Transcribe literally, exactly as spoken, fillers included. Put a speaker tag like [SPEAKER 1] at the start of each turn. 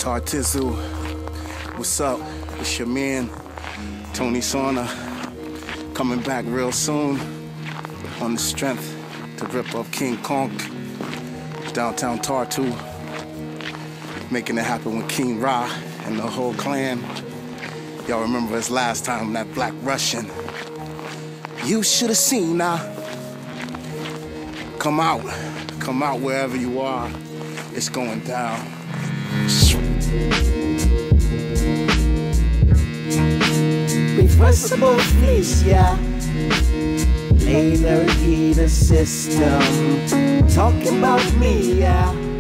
[SPEAKER 1] Tartizu, what's up? It's your man, Tony Sauna, coming back real soon on the strength to rip up King Konk, downtown Tartu, making it happen with King Ra and the whole clan. Y'all remember his last time, that Black Russian. You should have seen now. Come out, come out wherever you are. It's going down.
[SPEAKER 2] Reversible fleece, yeah. Later heater system. Talking about me, yeah.